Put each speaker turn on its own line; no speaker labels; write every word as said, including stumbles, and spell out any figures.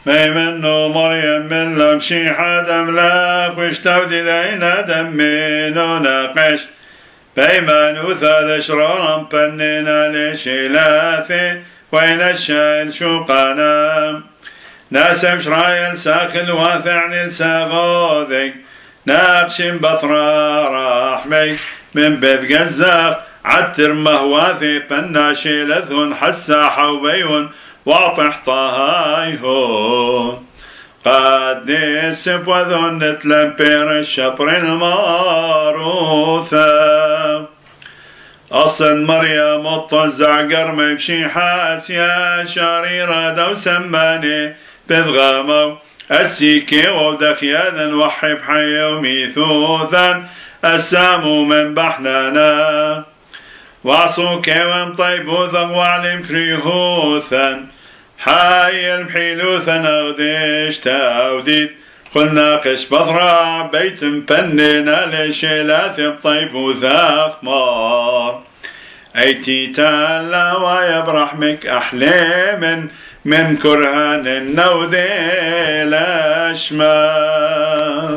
ميمنو مريم من لمشي حدم لاخ واشتودي لينا دمينو ناقش بيمان ثاد شرارم بنينا لشيلاثي وين الشايل شوقانا ناسم شرايل ساخل واثعني لساغوذي ناقشم بثرا رحمي من بيت قزاق عتر مهواثي بناشي لثون حسا حوبيون واطح طهايهون قد نسب وذن نتلمبير الشبر الماروثة أصل مريم الطزع قرم يمشي حاسيا شريرة دو سماني بذغامو السيكي ودخيانا وحب حي وميثوثا السامو من بحنانا وعصوك ومطيبوثا وعلم كريهوثا حي البحيلوثا نغديش تاوديد قلنا قش بضرع بيت مبننا لشيلاث الطيبوثا أخمار أيتي تالا ويبرحمك أحلام من كرهان النوذي الأشمار.